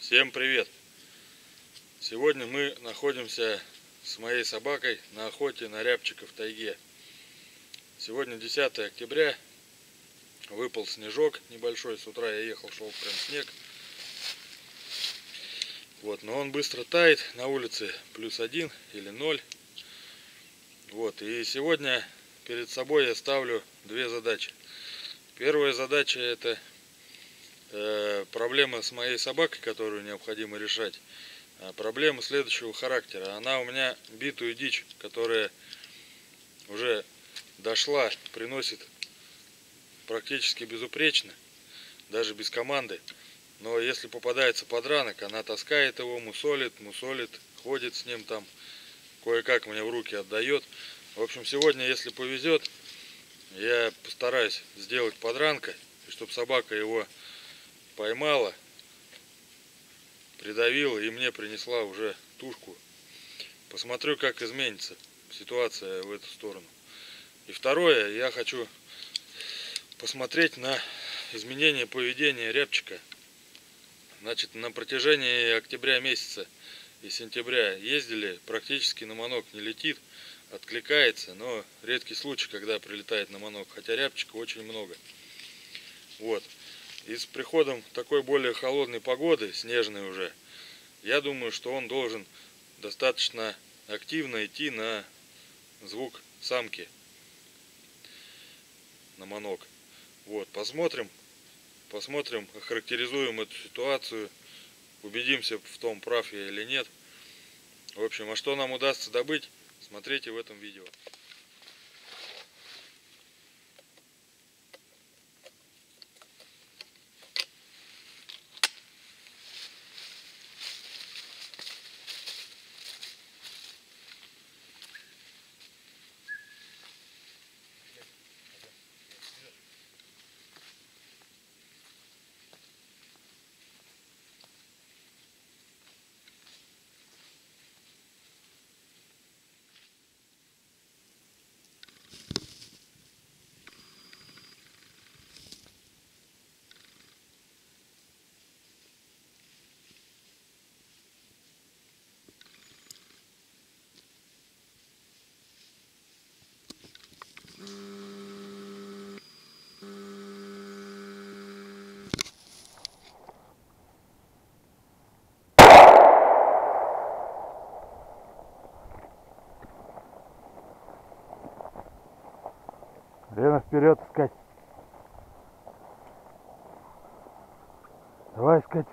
Всем привет! Сегодня мы находимся с моей собакой на охоте на рябчика в тайге. Сегодня 10 октября, выпал снежок небольшой, с утра я ехал, шел прям снег. Вот, но он быстро тает, на улице +1 или 0. Вот, и сегодня перед собой я ставлю две задачи. Первая задача — это проблема с моей собакой, которую необходимо решать. Проблема следующего характера. Она у меня битую дичь, которая уже дошла, приносит практически безупречно, даже без команды. Но если попадается подранок, она таскает его, мусолит, ходит с ним там, кое-как мне в руки отдает. В общем, сегодня, если повезет, я постараюсь сделать подранка, и чтобы собака его поймала, придавила и мне принесла уже тушку. Посмотрю, как изменится ситуация в эту сторону. И второе, я хочу посмотреть на изменение поведения рябчика. Значит, на протяжении октября месяца и сентября ездили, практически на манок не летит, откликается, но редкий случай, когда прилетает на манок, хотя рябчика очень много. Вот. И с приходом такой более холодной погоды, снежной уже, я думаю, что он должен достаточно активно идти на звук самки, на манок. Вот, посмотрим, охарактеризуем эту ситуацию, убедимся в том, прав я или нет. В общем, а что нам удастся добыть, смотрите в этом видео. Лена, вперед искать. Давай искать.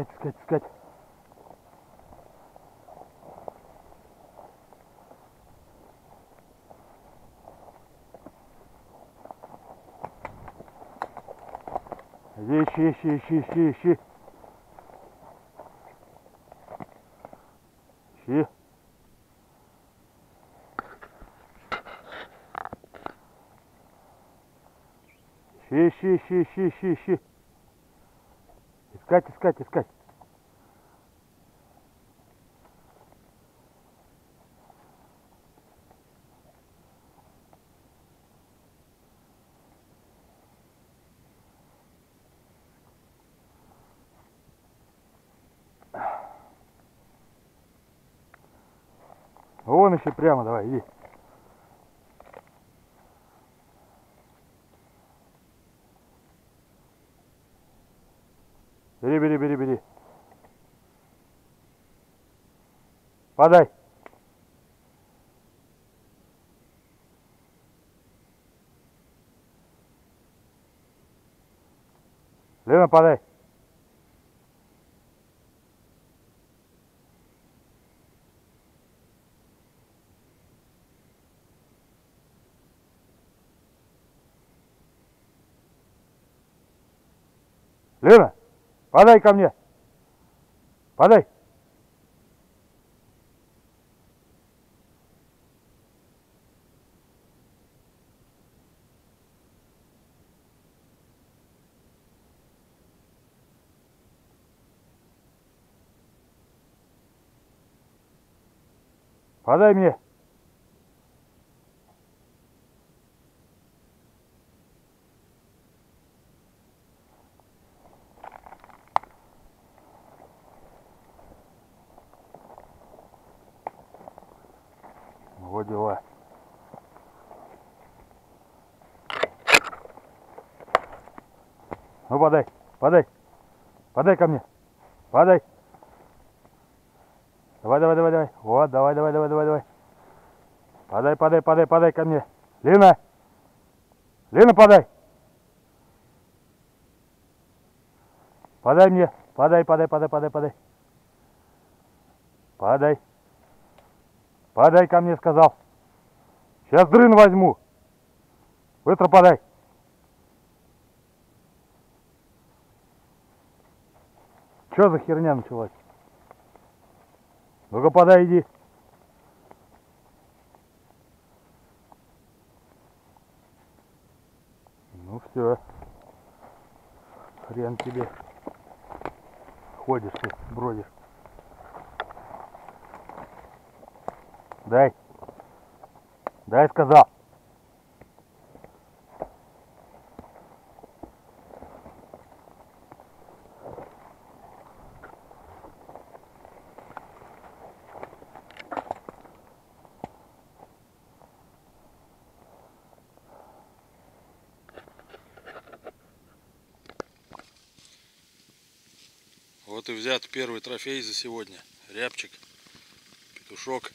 Иди, ищи. Ищи. Искать. Вон ищи прямо, давай, иди. Бери. Подай. Лена, подай. Лена, подай ко мне. Подай. Подай мне. Во дела. Ну подай, подай. Подай ко мне. Подай. Давай, давай, давай, давай. Вот, давай, давай, давай, давай, давай. Подай, подай, подай, подай ко мне. Лина. Лина, подай. Подай мне. Подай, подай, подай, подай, подай. Подай. Подай ко мне, сказал. Сейчас дрын возьму. Быстро подай. Что за херня началась? Ну-ка подай, иди. Ну все. Хрен тебе. Ходишь ты, бродишь. Дай. Дай, сказал. Вот и взят первый трофей за сегодня. Рябчик, петушок.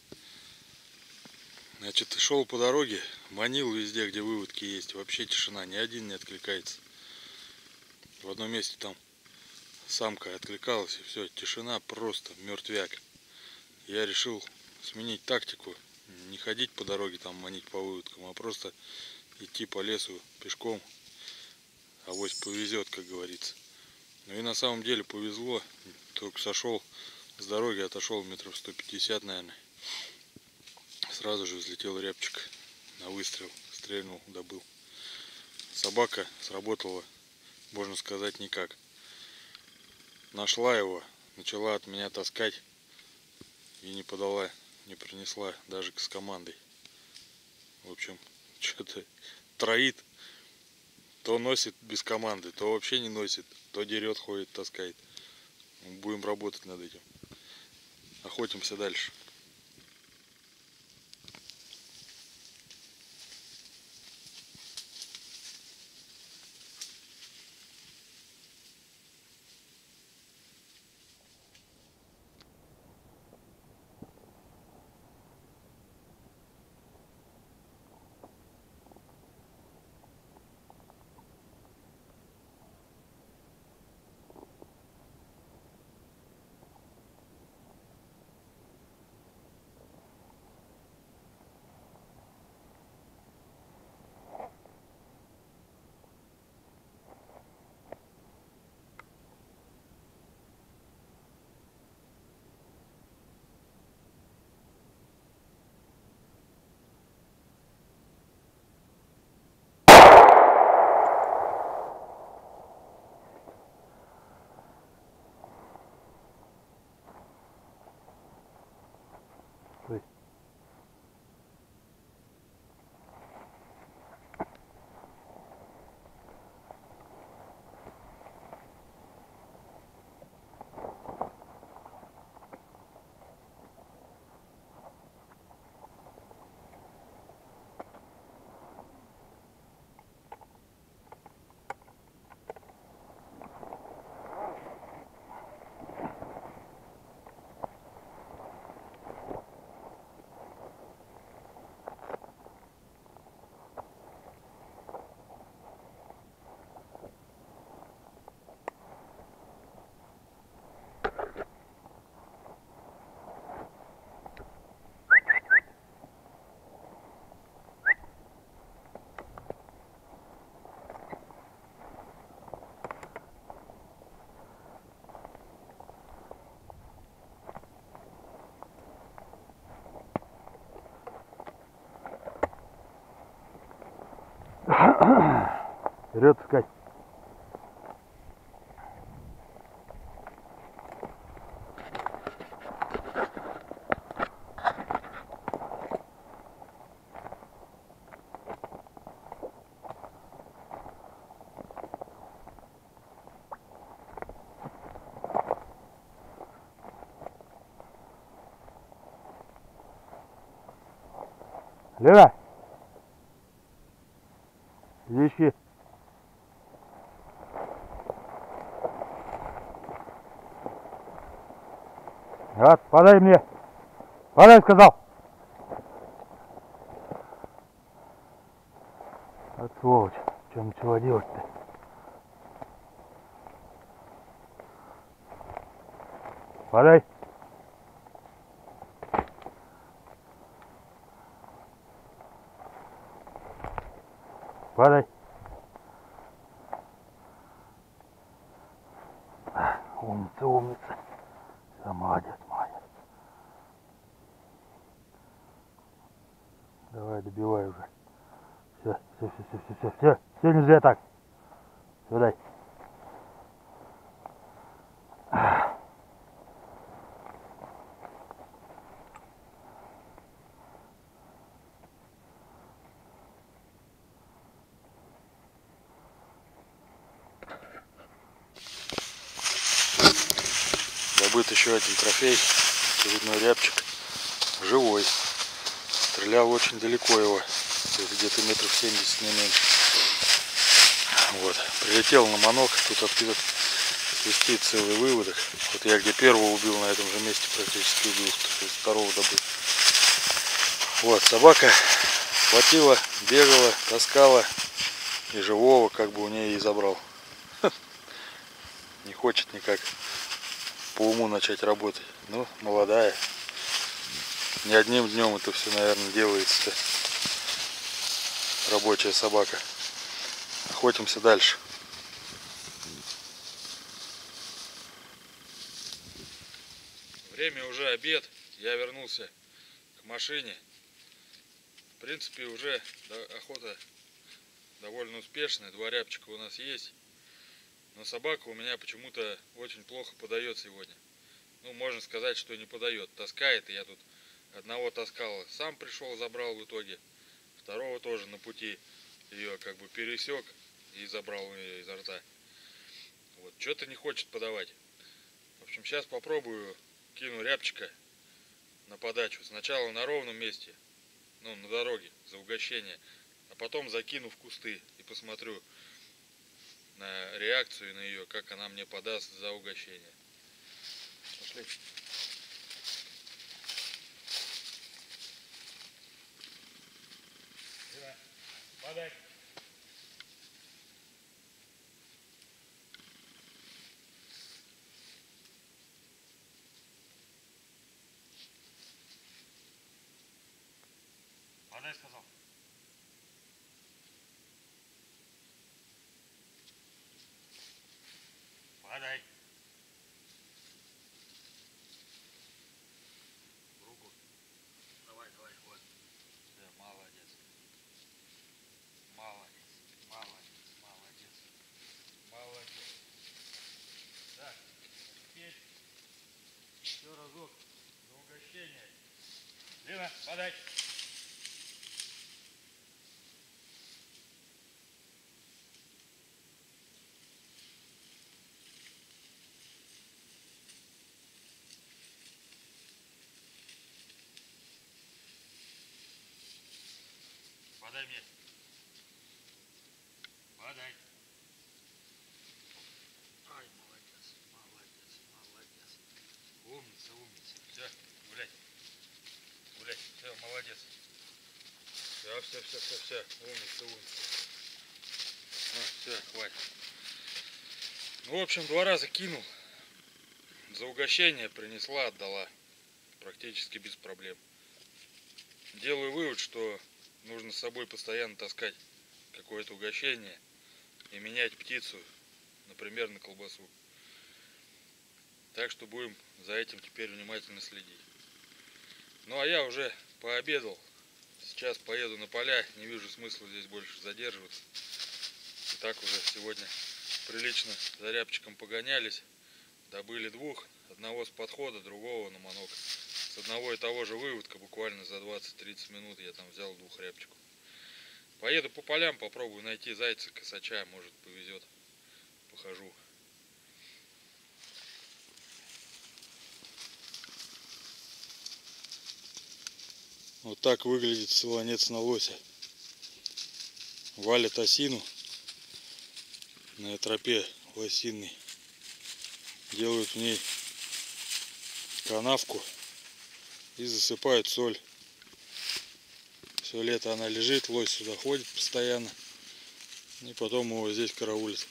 Значит, шел по дороге, манил везде, где выводки есть. Вообще тишина, ни один не откликается. В одном месте там самка откликалась, и все, тишина, просто мертвяк. Я решил сменить тактику, не ходить по дороге там манить по выводкам, а просто идти по лесу пешком. Авось повезет, как говорится. Ну и на самом деле повезло. Только сошел с дороги, отошел метров 150, наверное. Сразу же взлетел рябчик на выстрел. Стрельнул, добыл. Собака сработала, можно сказать, никак. Нашла его, начала от меня таскать и не подала, не принесла даже с командой. В общем, что-то троит. То носит без команды, то вообще не носит, то дерет, ходит, таскает. Будем работать над этим. Охотимся дальше. Вперед искать. Лева! Ищи. Вот, подай мне. Подай, сказал. Вот сволочь. Что начала делать-то? Подай. Подай. Умница, умница. Все, молодец, молодец. Давай, добивай уже. Все, все, все, все, все, все, все. Все нельзя так. Все, дай. Добыт еще один трофей, очередной рябчик, живой. Стрелял очень далеко его, где-то метров 70, не меньше. Вот, прилетел на манок, тут откуда вести целый выводок. Вот я где первого убил, на этом же месте практически убил, второго добыл. Вот, собака хватила, бегала, таскала, и живого как бы у нее и забрал. Не хочет никак по уму начать работать. Ну, молодая. Не одним днем это все, наверное, делается-то. Рабочая собака. Охотимся дальше. Время уже обед. Я вернулся к машине. В принципе, уже охота довольно успешная. 2 рябчика у нас есть. Но собака у меня почему-то очень плохо подает сегодня. Ну, можно сказать, что не подает. Таскает. И я тут одного таскал. Сам пришел, забрал в итоге. Второго тоже на пути ее как бы пересек и забрал ее изо рта. Вот. Что-то не хочет подавать. В общем, сейчас попробую, кину рябчика на подачу. Сначала на ровном месте, ну, на дороге, за угощение. А потом закину в кусты и посмотрю на реакцию на ее, как она мне подаст за угощение. Пошли. Подай. Подай, сказал. Подай. Руку. Давай, давай, вот. Да, молодец. Молодец. Молодец. Молодец. Молодец. Так, теперь еще разок за угощение. Лена, подай. Подай мне. Подай. Ай, молодец, молодец, молодец. Умница, умница. Все, гуляй. Гуляй. Все, молодец. Все, все, все, все, все. Умница, умница. Ну, все, хватит. Ну, в общем, 2 раза кинул. За угощение принесла, отдала. Практически без проблем. Делаю вывод, что нужно с собой постоянно таскать какое-то угощение и менять птицу, например, на колбасу. Так что будем за этим теперь внимательно следить. Ну а я уже пообедал. Сейчас поеду на поля. Не вижу смысла здесь больше задерживаться. И так уже сегодня прилично за рябчиком погонялись. Добыли 2. Одного с подхода, другого на манок. С одного и того же выводка буквально за 20-30 минут я там взял 2 рябчиков. Поеду по полям, попробую найти зайца, косача, может повезет. Похожу. Вот так выглядит солонец на лося. Валят осину на тропе лосиной. Делают в ней канавку и засыпают соль. Все лето она лежит, лось сюда ходит постоянно. И потом его здесь караулит.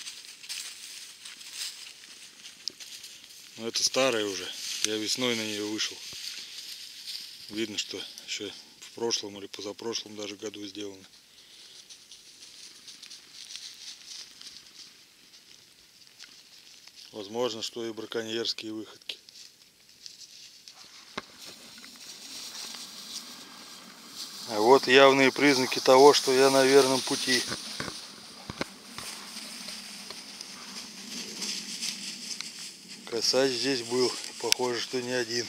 Но это старая уже. Я весной на нее вышел. Видно, что еще в прошлом или позапрошлом даже году сделано. Возможно, что и браконьерские выходки. А вот явные признаки того, что я на верном пути. Косач здесь был, и похоже, что не один.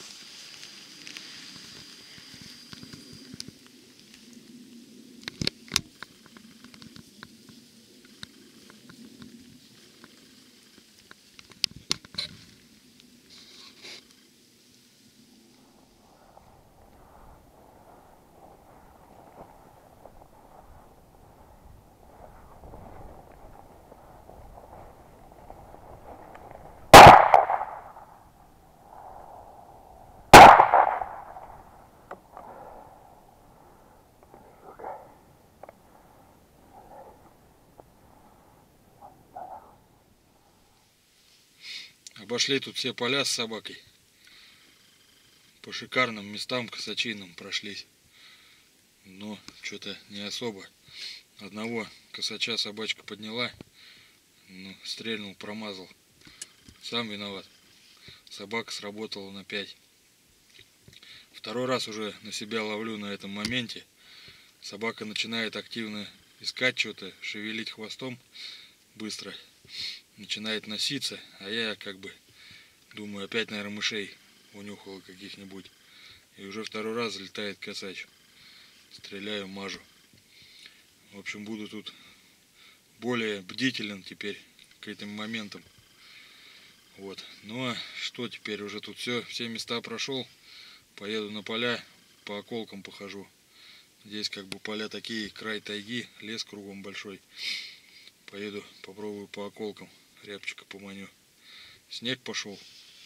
Обошли тут все поля с собакой. По шикарным местам косачиным прошлись. Но что-то не особо. Одного косача собачка подняла. Ну, стрельнул, промазал. Сам виноват. Собака сработала на 5. Второй раз уже на себя ловлю на этом моменте. Собака начинает активно искать что-то, шевелить хвостом быстро. Начинает носиться, а я как бы думаю, опять, наверное, мышей унюхала каких-нибудь. И уже второй раз залетает косач. Стреляю, мажу. В общем, буду тут более бдителен теперь к этим моментам. Вот. Ну а что теперь? Уже тут все места прошел. Поеду на поля, по околкам похожу. Здесь как бы поля такие, край тайги, лес кругом большой. Поеду, попробую по околкам рябчика поманю. Снег пошел.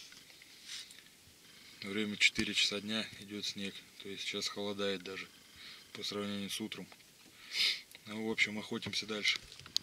Время 4 часа дня, идет снег. То есть сейчас холодает даже по сравнению с утром. Ну, в общем, охотимся дальше.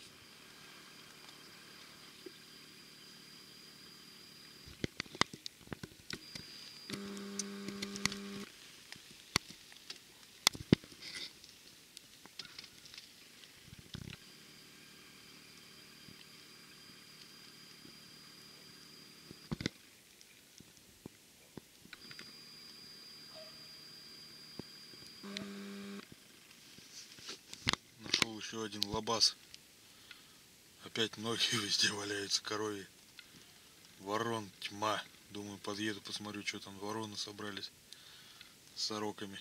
Нашел еще один лабаз. Опять ноги везде валяются, коровьи. Ворон тьма. Думаю, подъеду, посмотрю, что там вороны собрались с сороками.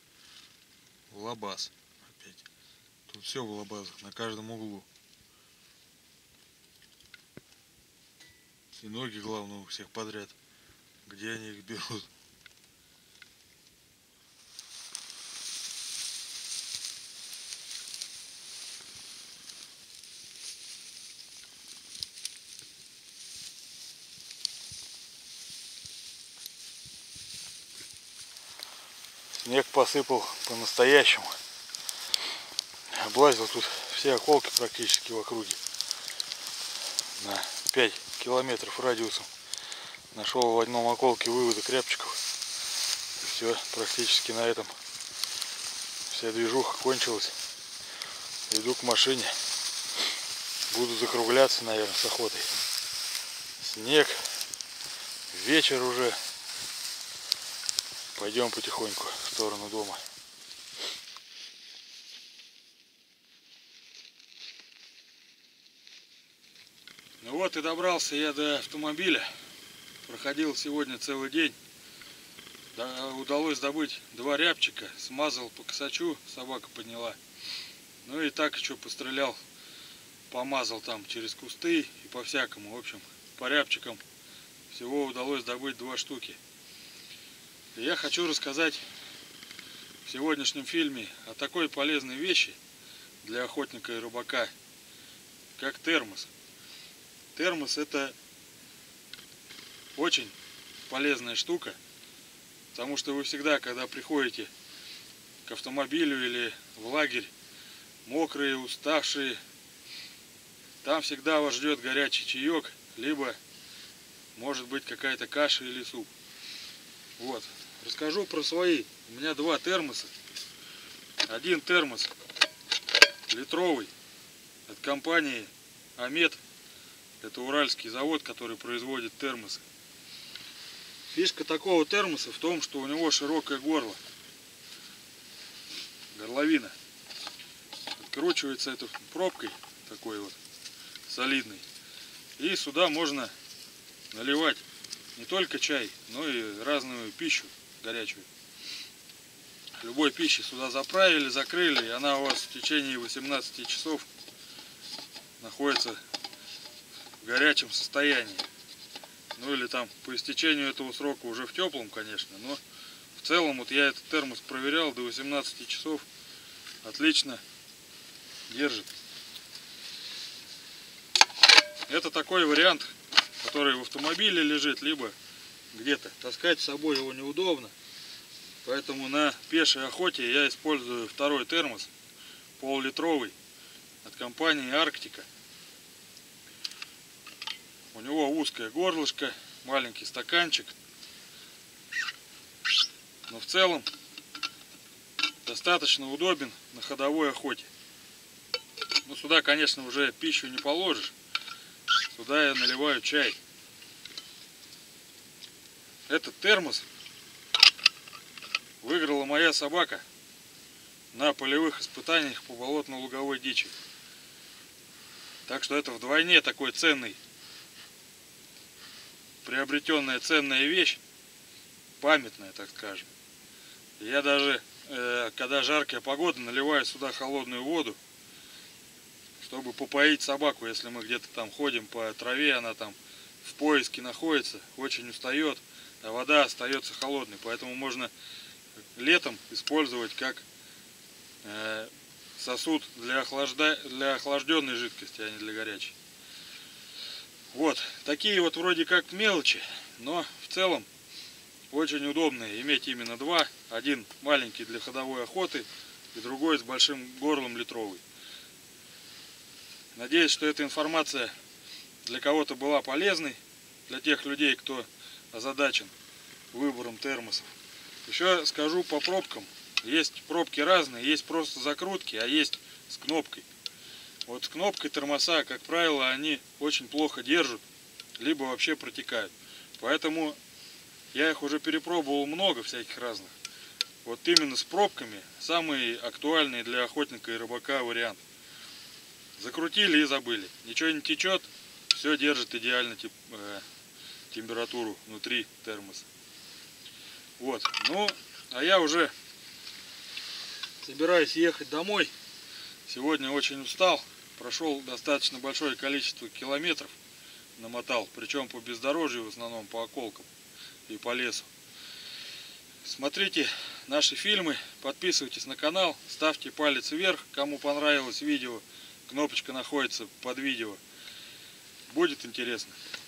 Лабаз опять. Тут все в лабазах, на каждом углу. И ноги, главное, у всех подряд. Где они их берут? Снег посыпал по-настоящему. Облазил тут все околки практически в округе. На 5 километров радиусом. Нашел в одном околке выводок рябчиков. И все, практически на этом вся движуха кончилась. Иду к машине. Буду закругляться, наверное, с охотой. Снег. Вечер уже. Пойдем потихоньку в сторону дома. Ну вот и добрался я до автомобиля. Проходил сегодня целый день. Удалось добыть 2 рябчика. Смазал по косачу, собака подняла. Ну и так еще пострелял. Помазал там через кусты и по всякому. В общем, по рябчикам всего удалось добыть 2 штуки. И я хочу рассказать сегодняшнем фильме о такой полезной вещи для охотника и рыбака, как термос. Термос — это очень полезная штука, потому что вы всегда, когда приходите к автомобилю или в лагерь, мокрые, уставшие, там всегда вас ждет горячий чаек, либо может быть какая-то каша или суп. Вот. Расскажу про свои. У меня два термоса. Один термос литровый от компании Амет. Это уральский завод, который производит термосы. Фишка такого термоса в том, что у него широкое горло. Горловина. Откручивается этой пробкой, такой вот солидной. И сюда можно наливать не только чай, но и разную пищу горячую. Любой пищи сюда заправили, закрыли, и она у вас в течение 18 часов находится в горячем состоянии. Ну или там по истечению этого срока уже в теплом, конечно, но в целом вот я этот термос проверял, до 18 часов отлично держит. Это такой вариант, который в автомобиле лежит, либо где-то таскать с собой его неудобно. Поэтому на пешей охоте я использую второй термос, пол-литровый, от компании Арктика. У него узкое горлышко, маленький стаканчик, но в целом достаточно удобен на ходовой охоте. Ну, сюда, конечно, уже пищу не положишь. Сюда я наливаю чай. Этот термос выиграла моя собака на полевых испытаниях по болотно-луговой дичи. Так что это вдвойне такой ценный, приобретенная ценная вещь, памятная, так скажем. Я даже, когда жаркая погода, наливаю сюда холодную воду, чтобы попоить собаку, если мы где-то там ходим по траве, она там в поиске находится, очень устает, а вода остается холодной. Поэтому можно летом использовать как сосуд для охлажденной жидкости, а не для горячей. Вот, такие вот вроде как мелочи, но в целом очень удобно иметь именно два. Один маленький для ходовой охоты и другой с большим горлом литровый. Надеюсь, что эта информация для кого-то была полезной, для тех людей, кто озадачен выбором термосов. Еще скажу по пробкам. Есть пробки разные, есть просто закрутки, а есть с кнопкой. Вот с кнопкой термоса, как правило, они очень плохо держат, либо вообще протекают. Поэтому я их уже перепробовал много всяких разных. Вот именно с пробками самый актуальный для охотника и рыбака вариант. Закрутили и забыли. Ничего не течет, все держит идеально температуру внутри термоса. Вот, ну, а я уже собираюсь ехать домой. Сегодня очень устал. Прошел достаточно большое количество километров. Намотал, причем по бездорожью, в основном по околкам и по лесу. Смотрите наши фильмы, подписывайтесь на канал, ставьте палец вверх, кому понравилось видео. Кнопочка находится под видео. Будет интересно.